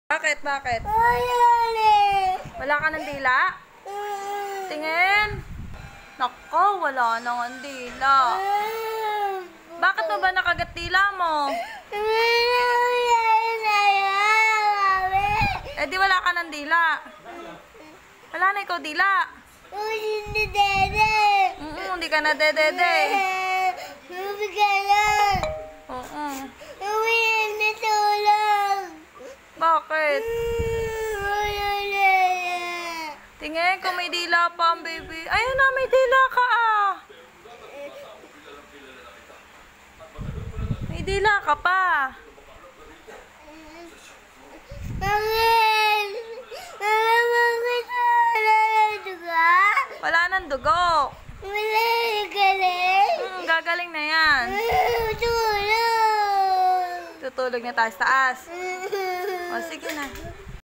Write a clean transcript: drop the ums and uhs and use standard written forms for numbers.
Bakit? Bakit? Wala ka ng dila? Tingin. Nako, wala nang dila. Bakit mo ba nakagat dila mo? Eh di wala ka ng dila. Wala na ikaw dila. Hindi ka na dedede. Bakit? Tingin kung may dila pa ang baby. Ayun na, may dila ka ah. May dila ka pa. Wala nang dugo. Gagaling na yan. Tutulog na tayo sa taas. O, sige na.